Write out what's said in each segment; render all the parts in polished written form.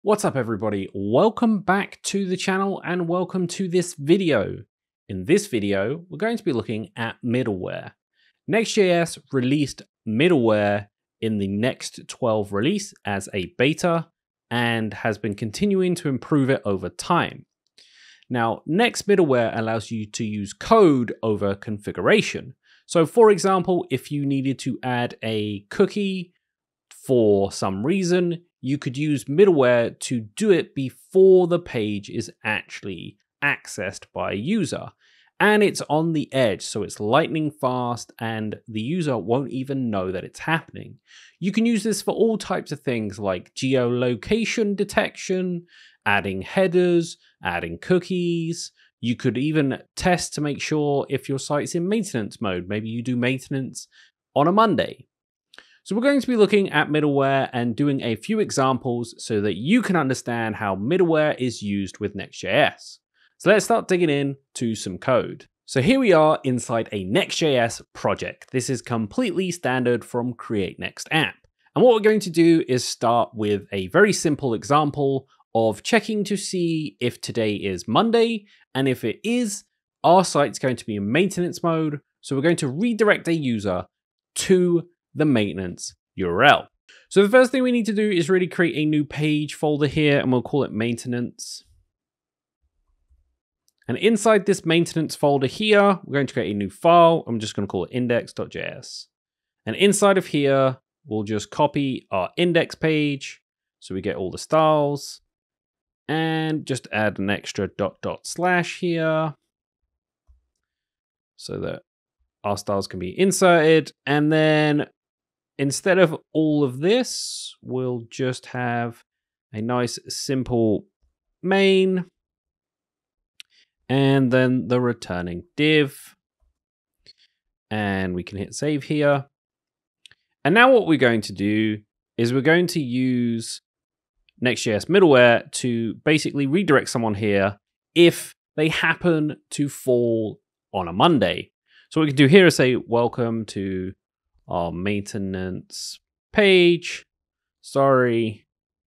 What's up everybody? Welcome back to the channel and welcome to this video. In this video, we're going to be looking at middleware. Next.js released middleware in the Next 12 release as a beta and has been continuing to improve it over time. Now, Next middleware allows you to use code over configuration. So for example, if you needed to add a cookie for some reason, you could use middleware to do it before the page is actually accessed by a user. And it's on the edge, so it's lightning fast and the user won't even know that it's happening. You can use this for all types of things like geolocation detection, adding headers, adding cookies. You could even test to make sure if your site's in maintenance mode. Maybe you do maintenance on a Monday. So we're going to be looking at middleware and doing a few examples so that you can understand how middleware is used with Next.js. So let's start digging into some code. So here we are inside a Next.js project. This is completely standard from Create Next App. And what we're going to do is start with a very simple example of checking to see if today is Monday. And if it is, our site's going to be in maintenance mode. So we're going to redirect a user to the maintenance URL. So the first thing we need to do is really create a new page folder here and we'll call it maintenance. And inside this maintenance folder here, we're going to create a new file. I'm just going to call it index.js. And inside of here, we'll just copy our index page. So we get all the styles and just add an extra ... here so that our styles can be inserted. And then instead of all of this, we'll just have a nice simple main and then the returning div. And we can hit save here. And now what we're going to do is we're going to use Next.js middleware to basically redirect someone here if they happen to fall on a Monday. So what we can do here is say, welcome to our maintenance page. Sorry,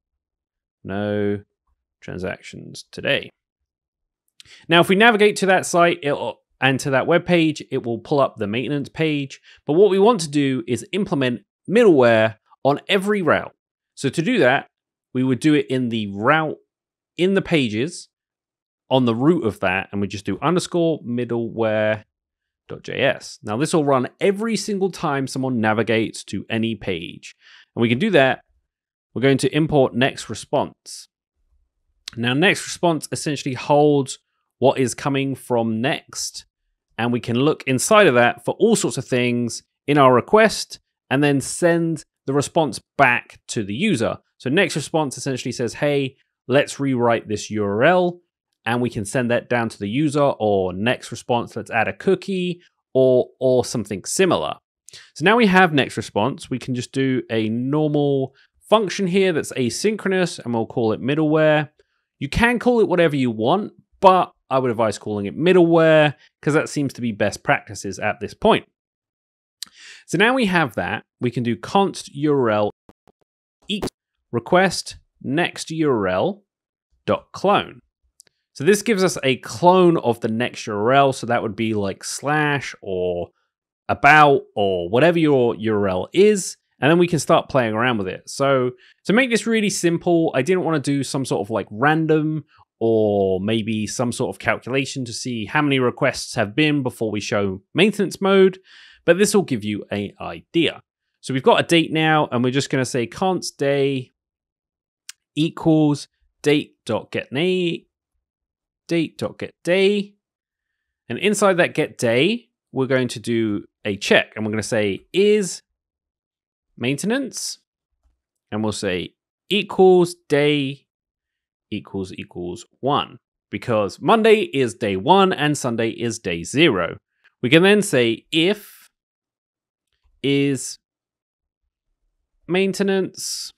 no transactions today. Now, if we navigate to that site and to that web page, it will pull up the maintenance page. But what we want to do is implement middleware on every route. So to do that, we would do it in the route in the pages on the root of that. And we just do underscore middleware.js. Now this will run every single time someone navigates to any page. And we can do that. We're going to import next response. Now next response essentially holds what is coming from next. And we can look inside of that for all sorts of things in our request and then send the response back to the user. So next response essentially says, hey, let's rewrite this URL. And we can send that down to the user, or next response, let's add a cookie or something similar. So now we have next response. We can just do a normal function here that's asynchronous and we'll call it middleware. You can call it whatever you want, but I would advise calling it middleware because that seems to be best practices at this point. So now we have that, we can do const URL equals request next URL dot clone. So this gives us a clone of the next URL. So that would be like slash or about or whatever your URL is. And then we can start playing around with it. So to make this really simple, I didn't want to do some sort of like random or maybe some sort of calculation to see how many requests have been before we show maintenance mode. But this will give you an idea. So we've got a date now and we're just going to say const day equals date.getName. Date.getDay. And inside that getDay, we're going to do a check and we're going to say is maintenance. And we'll say equals day equals 1 because Monday is day 1 and Sunday is day 0. We can then say if is maintenance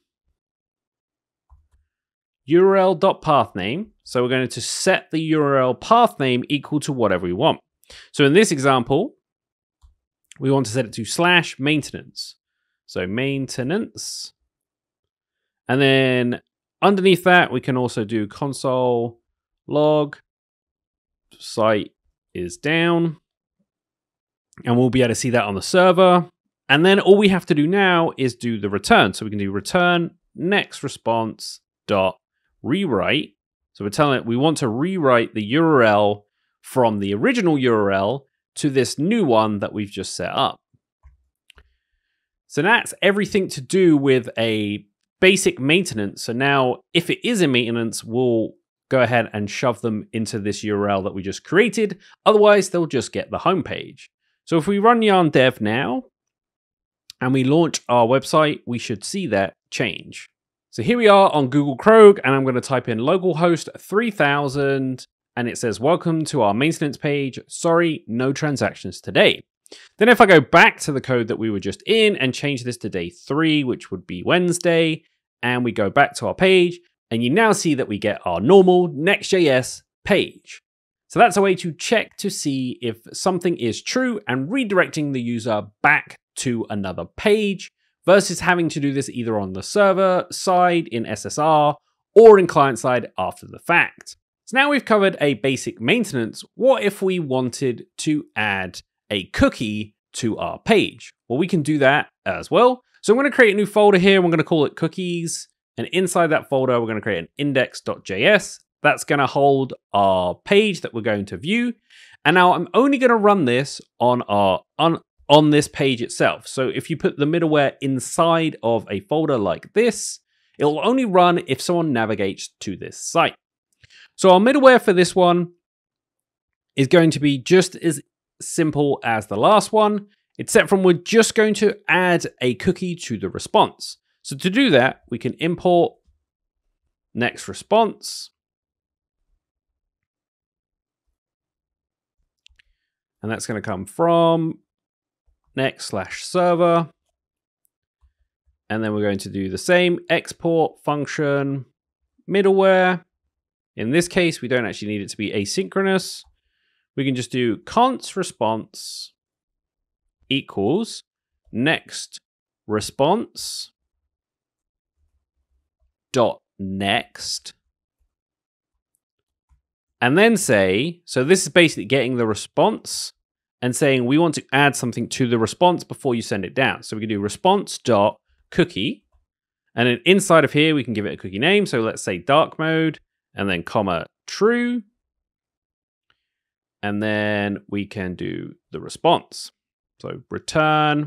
URL.pathname. So we're going to set the URL path name equal to whatever we want. So in this example, we want to set it to /maintenance. So maintenance. And then underneath that, we can also do console log site is down, and we'll be able to see that on the server. And then all we have to do now is do the return. So we can do return next response dot rewrite. So we're telling it we want to rewrite the URL from the original URL to this new one that we've just set up. So that's everything to do with a basic maintenance. So now if it is in maintenance, we'll go ahead and shove them into this URL that we just created. Otherwise, they'll just get the home page. So if we run yarn dev now and we launch our website, we should see that change. So here we are on Google Chrome, and I'm going to type in localhost 3000, and it says, welcome to our maintenance page. Sorry, no transactions today. Then if I go back to the code that we were just in and change this to day 3, which would be Wednesday, and we go back to our page, and you now see that we get our normal Next.js page. So that's a way to check to see if something is true and redirecting the user back to another page versus having to do this either on the server side in SSR or in client side after the fact. So now we've covered a basic maintenance. What if we wanted to add a cookie to our page? Well, we can do that as well. So I'm going to create a new folder here. We're going to call it cookies. And inside that folder, we're going to create an index.js. That's going to hold our page that we're going to view. And now I'm only going to run this on this page itself. So if you put the middleware inside of a folder like this, it'll only run if someone navigates to this site. So our middleware for this one is going to be just as simple as the last one, except from we're just going to add a cookie to the response. So to do that, we can import next response. And that's going to come from next/server. And then we're going to do the same export function middleware. In this case, we don't actually need it to be asynchronous. We can just do const response equals next response dot next. And then say, so this is basically getting the response and saying we want to add something to the response before you send it down. So we can do response dot cookie. And then inside of here, we can give it a cookie name. So let's say dark mode and then comma true. And then we can do the response. So return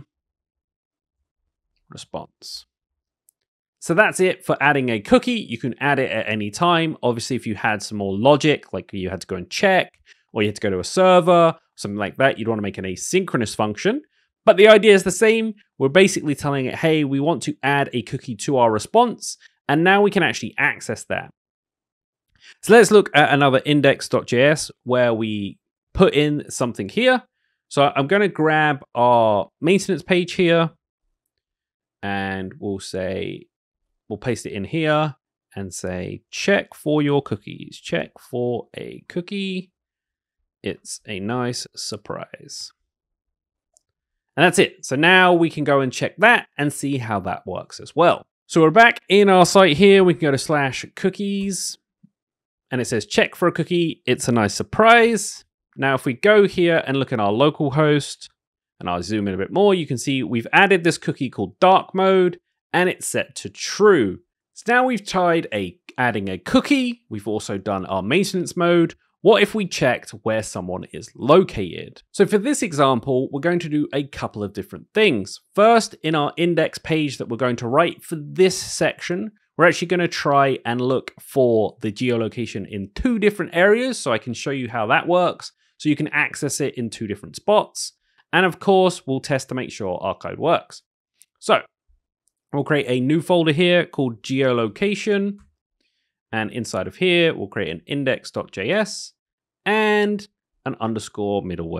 response. So that's it for adding a cookie. You can add it at any time. Obviously, if you had some more logic, like you had to go and check, or you had to go to a server, something like that, you'd want to make an asynchronous function. But the idea is the same. We're basically telling it, hey, we want to add a cookie to our response. And now we can actually access that. So let's look at another index.js where we put in something here. So I'm going to grab our maintenance page here and we'll paste it in here and say, check for your cookies, check for a cookie. It's a nice surprise. And that's it. So now we can go and check that and see how that works as well. So we're back in our site here. We can go to /cookies and it says check for a cookie. It's a nice surprise. Now, if we go here and look at our local host and I'll zoom in a bit more, you can see we've added this cookie called dark mode and it's set to true. So now we've tried adding a cookie. We've also done our maintenance mode. What if we checked where someone is located? So for this example, we're going to do a couple of different things. First, in our index page that we're going to write for this section, we're actually going to try and look for the geolocation in 2 different areas. So I can show you how that works. So you can access it in 2 different spots. And of course, we'll test to make sure our code works. So we'll create a new folder here called geolocation. And inside of here, we'll create an index.js and an underscore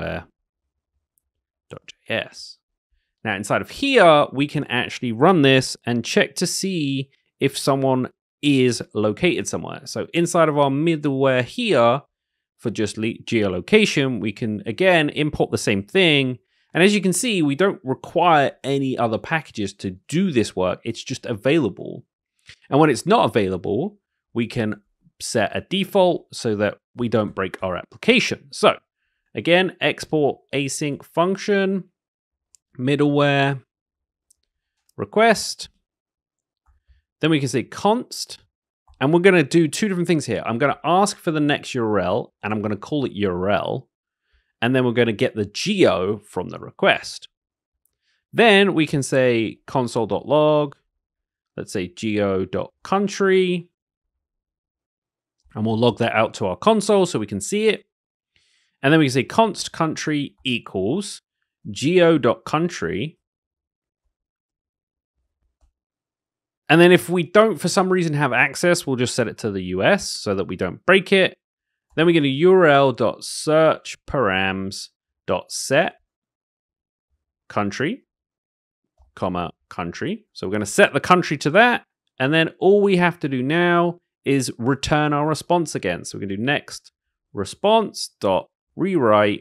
middleware.js. Now inside of here, we can actually run this and check to see if someone is located somewhere. So inside of our middleware here, for just geolocation, we can again import the same thing. And as you can see, we don't require any other packages to do this work. It's just available. And when it's not available, we can set a default so that we don't break our application. So again, export async function, middleware, request. Then we can say const, and we're going to do two different things here. I'm going to ask for the next URL, and I'm going to call it URL. And then we're going to get the geo from the request. Then we can say console.log, let's say geo.country, and we'll log that out to our console so we can see it. And then we can say const country equals geo.country. And then if we don't, for some reason, have access, we'll just set it to the US so that we don't break it. Then we get a url.search params.set country, comma, country. So we're going to set the country to that. And then all we have to do now is return our response again. So we're going to do next response.rewrite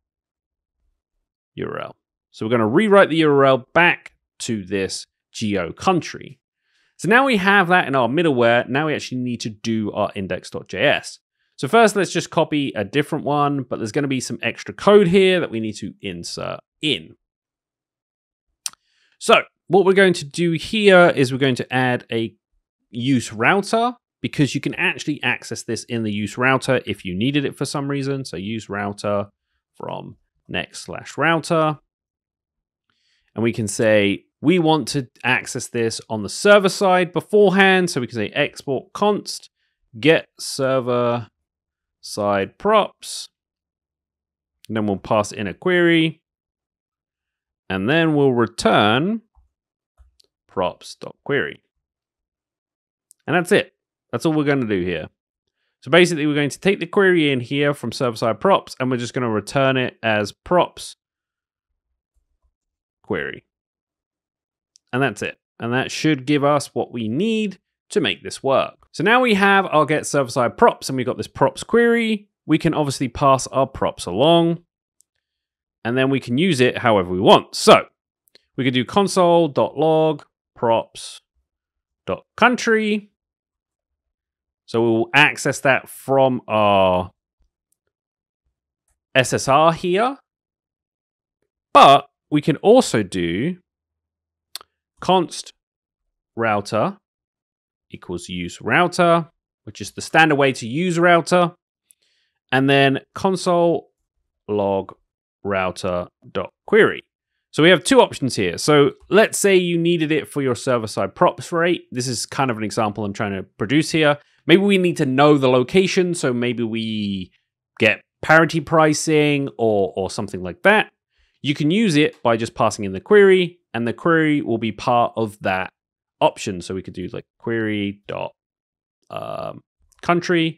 URL. So we're going to rewrite the URL back to this geo country. So now we have that in our middleware. Now we actually need to do our index.js. So first, let's just copy a different one, but there's going to be some extra code here that we need to insert in. So what we're going to do here is we're going to add a use router, because you can actually access this in the use router if you needed it for some reason. So use router from next/router. And we can say we want to access this on the server side beforehand. So we can say export const get server side props. And then we'll pass in a query. And then we'll return props.query. And that's it. That's all we're going to do here. So basically, we're going to take the query in here from server-side props, and we're just going to return it as props query. And that's it. And that should give us what we need to make this work. So now we have our get server-side props, and we've got this props query. We can obviously pass our props along, and then we can use it however we want. So we could do console.log props.country. So we'll access that from our SSR here. But we can also do const router equals use router, which is the standard way to use router. And then console log router.query. So we have two options here. So let's say you needed it for your server-side props rate. This is kind of an example I'm trying to produce here. Maybe we need to know the location, so maybe we get parity pricing or something like that. You can use it by just passing in the query, and the query will be part of that option. So we could do like query.country,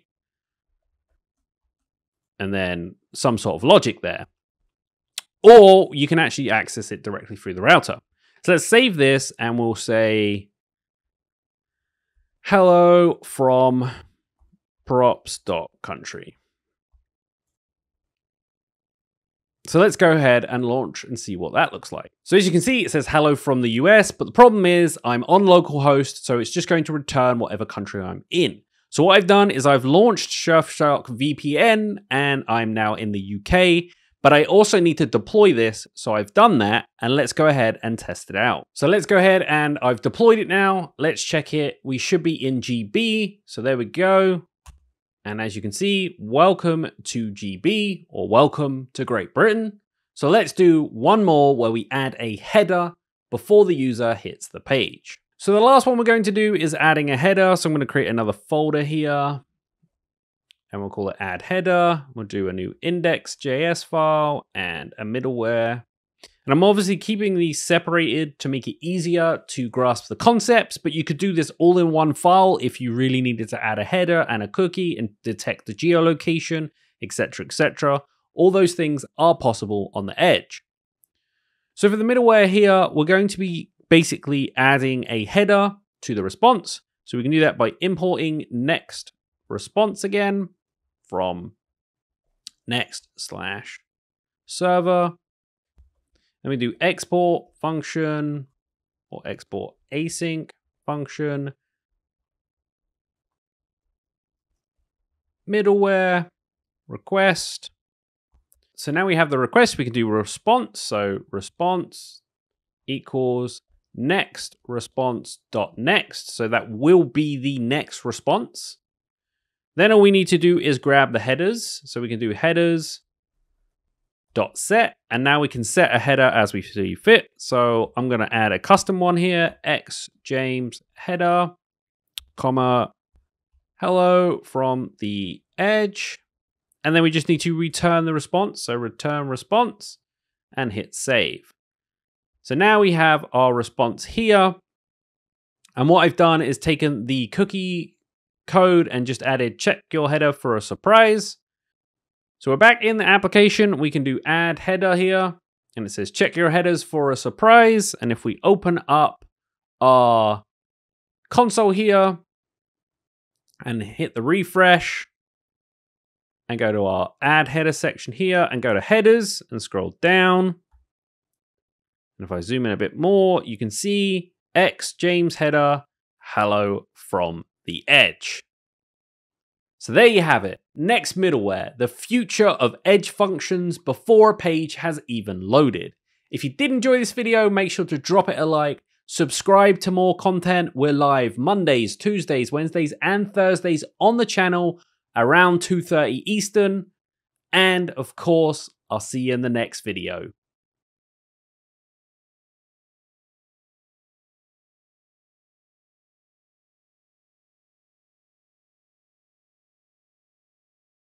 and then some sort of logic there. Or you can actually access it directly through the router. So let's save this, and we'll say hello from props.country. So let's go ahead and launch and see what that looks like. So as you can see, it says hello from the US, but the problem is I'm on localhost, so it's just going to return whatever country I'm in. So what I've done is I've launched Surfshark VPN, and I'm now in the UK, but I also need to deploy this. So I've done that, and let's go ahead and test it out. So let's go ahead, and I've deployed it now. Let's check it. We should be in GB. So there we go. And as you can see, welcome to GB, or welcome to Great Britain. So let's do one more where we add a header before the user hits the page. So the last one we're going to do is adding a header. So I'm going to create another folder here, and we'll call it add header. We'll do a new index.js file and a middleware. And I'm obviously keeping these separated to make it easier to grasp the concepts, but you could do this all in one file if you really needed to add a header and a cookie and detect the geolocation, etc., etc. All those things are possible on the edge. So for the middleware here, we're going to be basically adding a header to the response. So we can do that by importing next response again from next/server. Then we do export function or export async function middleware request. So now we have the request, we can do response. So response equals next response dot next. So that will be the next response. Then all we need to do is grab the headers. So we can do headers dot set, and now we can set a header as we see fit. So I'm going to add a custom one here, x James header, comma, hello from the edge. And then we just need to return the response. So return response and hit save. So now we have our response here. And what I've done is taken the cookie code and just added check your header for a surprise. So we're back in the application. We can do add header here. And it says check your headers for a surprise. And if we open up our console here and hit the refresh and go to our add header section here and go to headers and scroll down. And if I zoom in a bit more, you can see X James header, hello from the edge. So there you have it. Next middleware, the future of edge functions before a page has even loaded. If you did enjoy this video, make sure to drop it a like, subscribe to more content. We're live Mondays, Tuesdays, Wednesdays, and Thursdays on the channel around 2:30 Eastern. And of course, I'll see you in the next video.